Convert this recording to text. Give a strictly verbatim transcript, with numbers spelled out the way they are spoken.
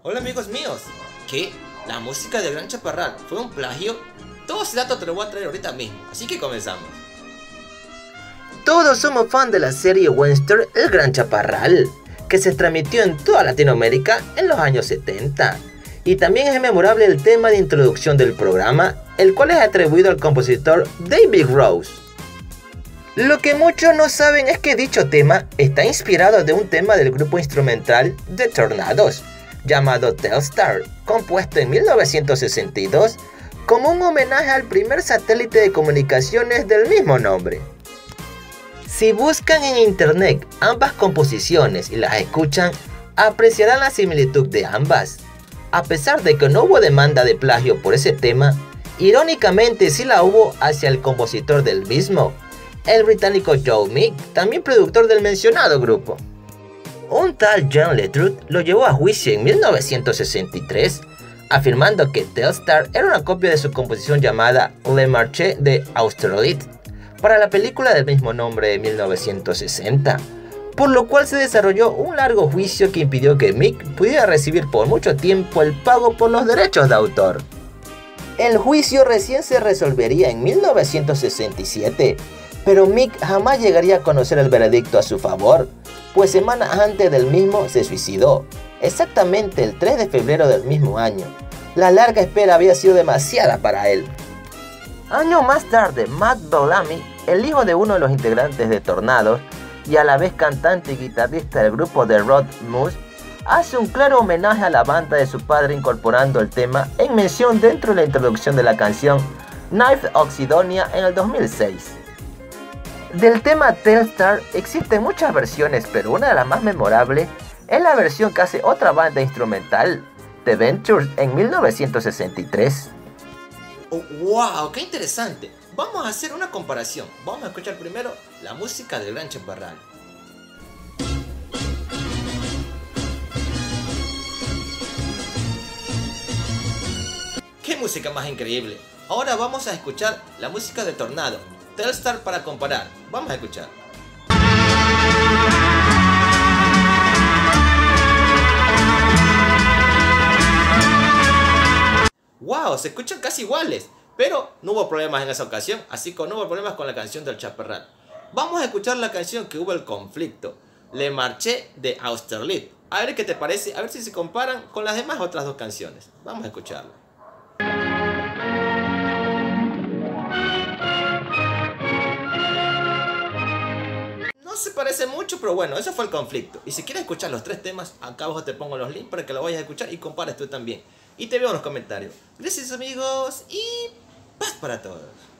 Hola amigos míos, ¿qué? ¿La música de Gran Chaparral fue un plagio? Todo ese dato te lo voy a traer ahorita mismo, así que comenzamos. Todos somos fan de la serie western El Gran Chaparral, que se transmitió en toda Latinoamérica en los años setenta. Y también es memorable el tema de introducción del programa, el cual es atribuido al compositor David Rose. Lo que muchos no saben es que dicho tema está inspirado de un tema del grupo instrumental The Tornados, llamado Telstar, compuesto en mil novecientos sesenta y dos como un homenaje al primer satélite de comunicaciones del mismo nombre. Si buscan en internet ambas composiciones y las escuchan, apreciarán la similitud de ambas. A pesar de que no hubo demanda de plagio por ese tema, irónicamente sí la hubo hacia el compositor del mismo, el británico Joe Meek, también productor del mencionado grupo. Un tal John Letruth lo llevó a juicio en mil novecientos sesenta y tres, afirmando que Telstar era una copia de su composición llamada Le Marché de Austerlitz, para la película del mismo nombre de mil novecientos sesenta, por lo cual se desarrolló un largo juicio que impidió que Meek pudiera recibir por mucho tiempo el pago por los derechos de autor. El juicio recién se resolvería en mil novecientos sesenta y siete, pero Meek jamás llegaría a conocer el veredicto a su favor, pues semanas antes del mismo se suicidó, exactamente el tres de febrero del mismo año. La larga espera había sido demasiada para él. Años más tarde, Matt Bellamy, el hijo de uno de los integrantes de Tornados, y a la vez cantante y guitarrista del grupo The Road Moose, hace un claro homenaje a la banda de su padre incorporando el tema en mención dentro de la introducción de la canción Knife of Sidonia en el dos mil seis. Del tema Telstar existen muchas versiones, pero una de las más memorables es la versión que hace otra banda instrumental, The Ventures, en mil novecientos sesenta y tres. Oh, ¡Wow! ¡Qué interesante! Vamos a hacer una comparación. Vamos a escuchar primero la música del Gran Chaparral. ¡Qué música más increíble! Ahora vamos a escuchar la música de Tornado, Telstar, para comparar. Vamos a escuchar. ¡Wow! Se escuchan casi iguales, pero no hubo problemas en esa ocasión, así que no hubo problemas con la canción del Chaparral. Vamos a escuchar la canción que hubo el conflicto, Le Marché de Austerlitz. A ver qué te parece, a ver si se comparan con las demás otras dos canciones. Vamos a escucharlo. No se parece mucho, pero bueno, eso fue el conflicto. Y si quieres escuchar los tres temas, acá abajo te pongo los links para que lo vayas a escuchar y compares tú también. Y te veo en los comentarios. Gracias amigos y paz para todos.